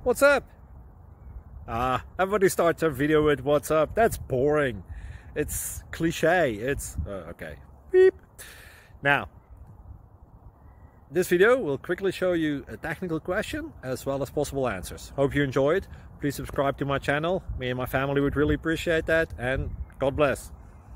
What's up? Everybody starts their video with what's up. That's boring. It's cliche. It's okay. Beep. Now, this video will quickly show you a technical question as well as possible answers. Hope you enjoyed. Please subscribe to my channel. Me and my family would really appreciate that, and God bless.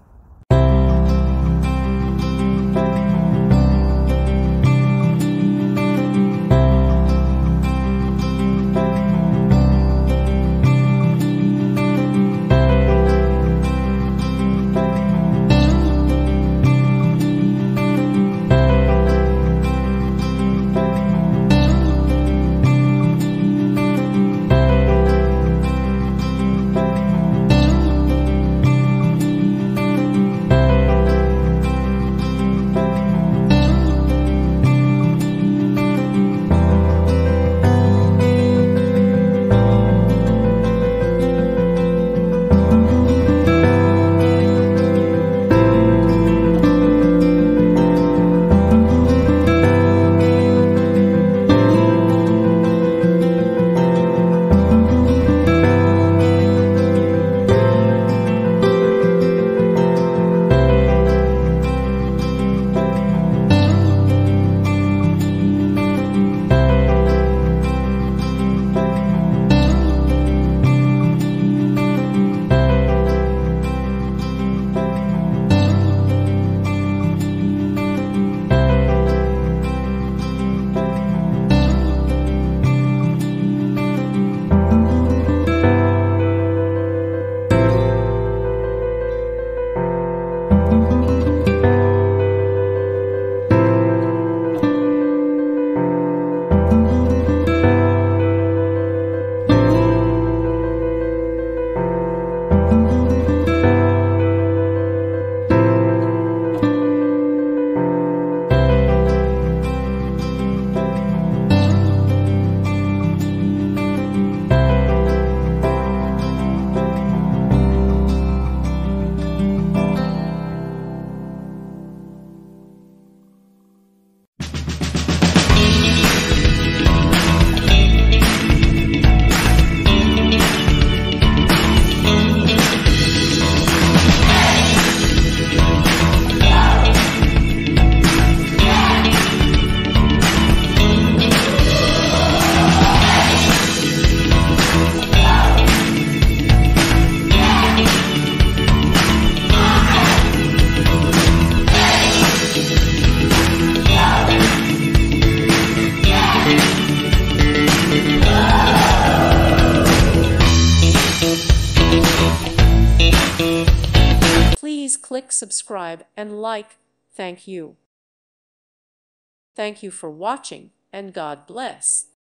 Please click subscribe and like. Thank you. Thank you for watching, and God bless.